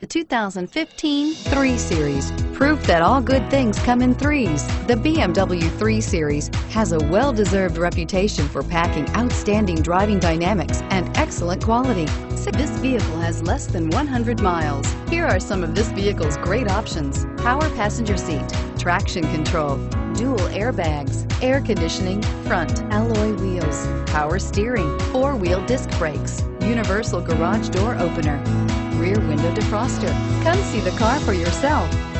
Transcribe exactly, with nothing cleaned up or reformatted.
The two thousand fifteen three Series. Proof that all good things come in threes. The B M W three Series has a well-deserved reputation for packing outstanding driving dynamics and excellent quality. This vehicle has less than one hundred miles. Here are some of this vehicle's great options: power passenger seat, traction control, dual airbags, air conditioning, front alloy wheels, power steering, four-wheel disc brakes, universal garage door opener, rear window defroster. Come see the car for yourself.